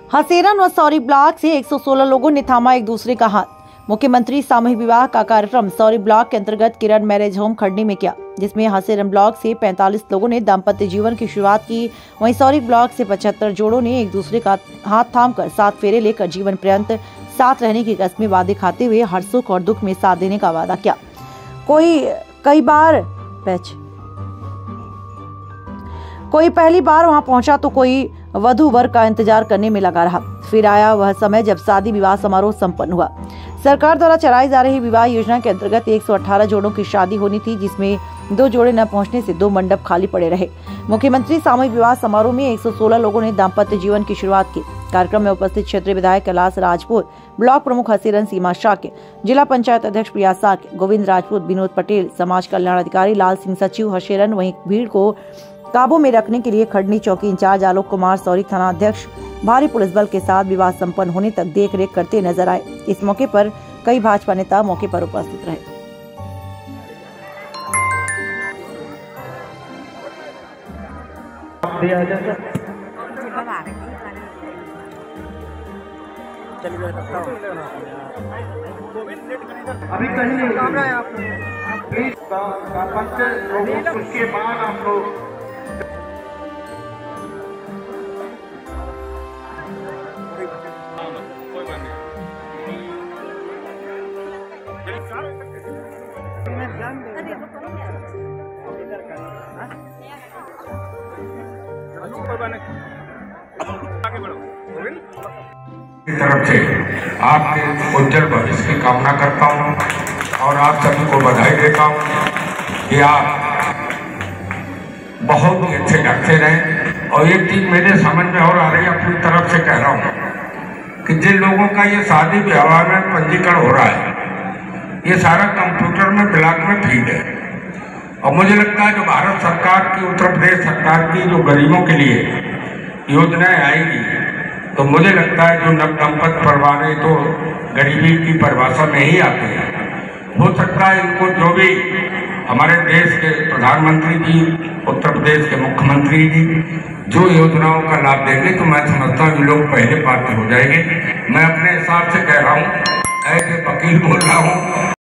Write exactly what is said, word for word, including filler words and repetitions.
हसेरन व सौरी ब्लॉक से एक सौ सोलह लोगों ने थामा एक दूसरे का हाथ। मुख्यमंत्री सामूहिक विवाह का कार्यक्रम सौरी ब्लॉक के अंतर्गत किरण मैरिज होम खड़नी में किया, जिसमें हसेरन ब्लॉक से पैंतालीस लोगों ने दाम्पत्य जीवन की शुरुआत की। वहीं सौरी ब्लॉक से पचहत्तर जोड़ों ने एक दूसरे का हाथ थामकर सात फेरे लेकर जीवन पर्यंत साथ रहने की कस्में वादे खाते हुए हर सुख और दुख में साथ देने का वादा किया। कोई कई बार पैच कोई पहली बार वहां पहुंचा तो कोई वधू वर का इंतजार करने में लगा रहा। फिर आया वह समय जब शादी विवाह समारोह संपन्न हुआ। सरकार द्वारा चलाई जा रही विवाह योजना के अंतर्गत एक सौ अठारह जोड़ों की शादी होनी थी, जिसमें दो जोड़े न पहुंचने से दो मंडप खाली पड़े रहे। मुख्यमंत्री सामूहिक विवाह समारोह में एक सौ सोलह लोगों ने दाम्पत्य जीवन की शुरुआत की। कार्यक्रम में उपस्थित क्षेत्रीय विधायक कैलाश राजपूत, ब्लॉक प्रमुख हसेरन सीमा शाक्य, जिला पंचायत अध्यक्ष प्रिया साक्य, गोविंद राजपूत, विनोद पटेल, समाज कल्याण अधिकारी लाल सिंह सचिव हसेरन। वहीं भीड़ को काबू में रखने के लिए खड़नी चौकी इंचार्ज आलोक कुमार, सौरी थाना अध्यक्ष भारी पुलिस बल के साथ विवाह संपन्न होने तक देख रेख करते नजर आए। इस मौके पर कई भाजपा नेता मौके पर उपस्थित रहे। अभी कहीं नहीं प्लीज उसके बाद आप लोग की तरफ से आपके उज्जवल भविष्य की कामना करता हूं और आप सभी को बधाई देता हूं कि आप बहुत ही अच्छे ढंग से रहें। और एक चीज मेरे समझ में और आ रही है, अपनी तरफ से कह रहा हूं कि जिन लोगों का ये शादी विवाह में पंजीकरण हो रहा है, ये सारा कंप्यूटर में ब्लॉक में फीड है। और मुझे लगता है जो भारत सरकार की, उत्तर प्रदेश सरकार की जो गरीबों के लिए योजनाएं आएगी, तो मुझे लगता है जो नव दंपत परिवार है तो गरीबी की परिभाषा में ही आते हैं। हो सकता है इनको जो भी हमारे देश के प्रधानमंत्री जी, उत्तर प्रदेश के मुख्यमंत्री जी जो योजनाओं का लाभ देंगे, तो मैं समझता हूँ लोग पहले पात्र हो जाएंगे। मैं अपने हिसाब से कह रहा हूँ, ऐसे वकील बोल रहा हूँ।